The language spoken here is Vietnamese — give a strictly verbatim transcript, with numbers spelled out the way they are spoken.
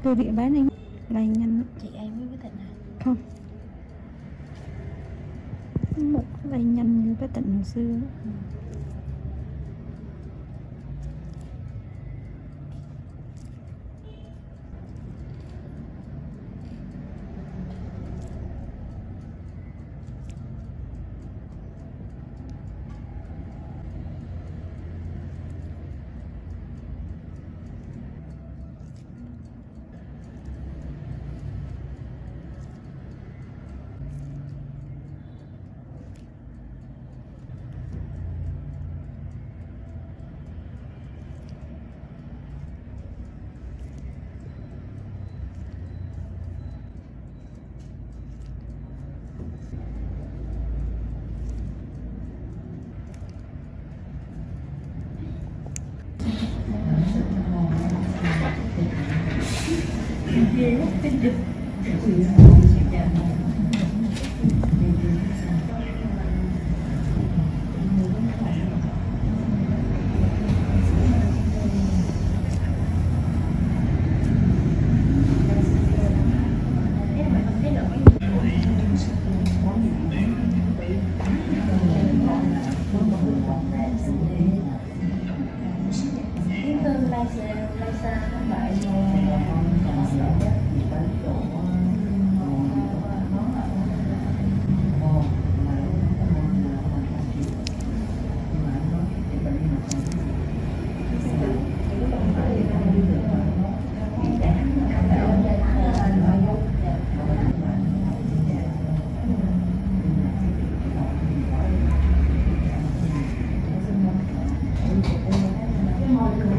Từ địa bán anh lành nhanh. Chị em mới biết tận hả? Không, một lành nhanh như cái tận hồi xưa. Ừ. Hãy subscribe cho kênh Ghiền Mì Gõ để không bỏ lỡ những video hấp dẫn.